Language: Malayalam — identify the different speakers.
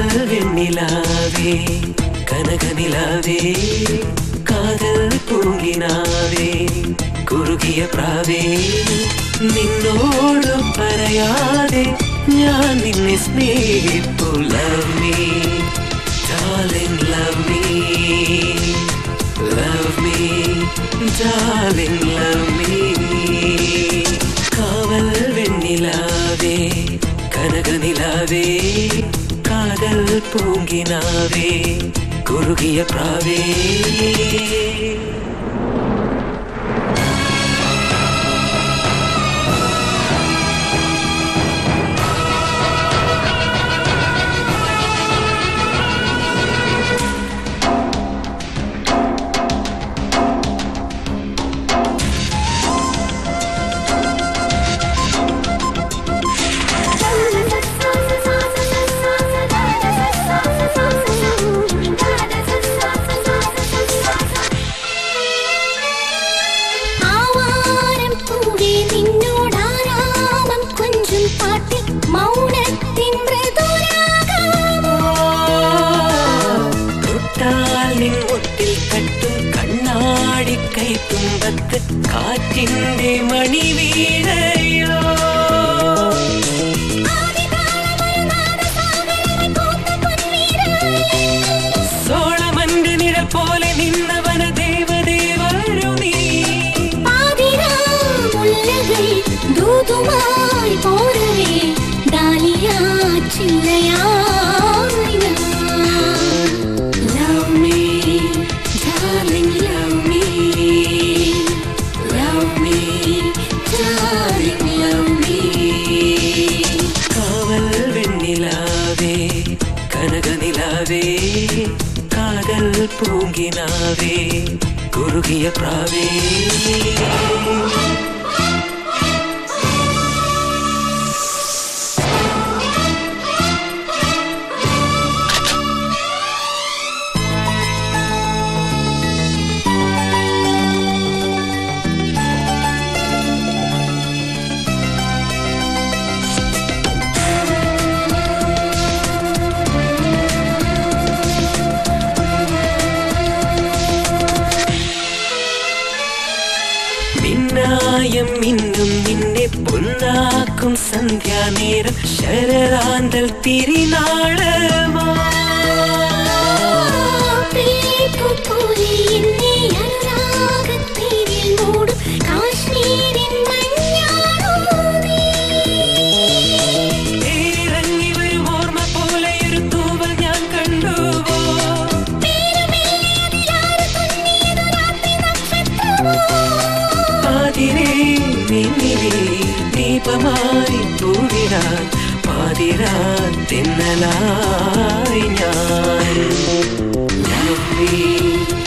Speaker 1: വെണ്ണിലാവേ കനകനിലാവേ കാതൽ പൂങ്കിനാവേ കുറുകിയ പ്രാവേ നിന്നോട് പറയാതെ ഞാൻ നിന്നെ സ്നേഹിപ്പു. Love me, darling, love me, love me, darling, love me. കാവൽ വെണ്ണിലാവേ കനകനിലാവേ കാതൽ പൂങ്കിനാവേ കുറുകിയ പ്രാവേ. കൈത്തുമ്പത്ത് കാറ്റിന്റെ മണി വീഴയോ സോളമന്റെ നിഴൽ പോലെ നിന്നവന ദേവദേവരു നീ.
Speaker 2: ദൂതുമായി പോരവേ ഡാലിയാ ചില്ലയാ.
Speaker 1: Love me, darling, love me, love me, darling, love me. കാവൽ വെണ്ണിലാവേ കനകനിലാവേ കാതൽ പൂങ്കിനാവേ കുറുകിയ പ്രാവേ. മിന്നായം മിന്നും നിന്നെ പൊന്നാക്കും സന്ധ്യാനേരം ശരറാന്തൽ തിരിനാളമാ. ഇറങ്ങി വരും ഓർമ്മ പോലെ ഒരു തൂവൽ ഞാൻ കണ്ടുവോ. പാതിരേ നിന്നിലേ ദീപമായി പൂവിടാൻ പാതിരാ തെന്നലായി ഞാൻ. Love me,